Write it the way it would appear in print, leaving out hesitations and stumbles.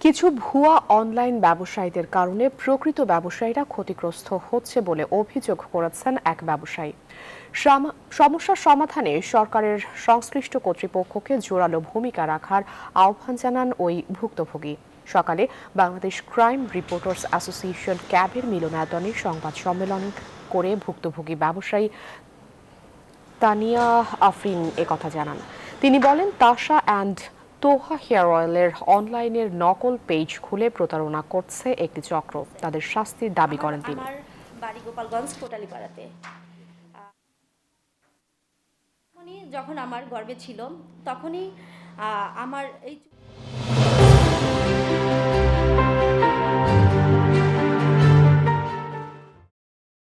কিছু ভুয়া অনলাইন ব্যবসায়ীদের কারণে প্রকৃত ব্যবসায়ীরা ক্ষতিগ্রস্ত হচ্ছে বলে অভিযোগ করেছেন এক ব্যবসায়ী। সমস্যার সমাধানে সরকারের সংশ্লিষ্ট কর্তৃপক্ষকে জোরালো ভূমিকা রাখার আহ্বান জানান ওই ভুক্তভোগী। সকালে বাংলাদেশ ক্রাইম রিপোর্টার্স অ্যাসোসিয়েশন ক্যাবের মিলনায়তনে সংবাদ সম্মেলন করে ভুক্তভোগী ব্যবসায়ী তানিয়া আফরিন একথা জানান। তিনি বলেন, তাসা অ্যান্ড তোহা হেয়ার অয়েলের অনলাইনের নকল পেজ খুলে প্রতারণা করছে একটি চক্র। তাদের শাস্তির দাবি করেন তিনি। আমার বাড়ি গোপালগঞ্জ কোটালীপাড়াতে। যখন আমার গর্ভে ছিল তখনই আমার এই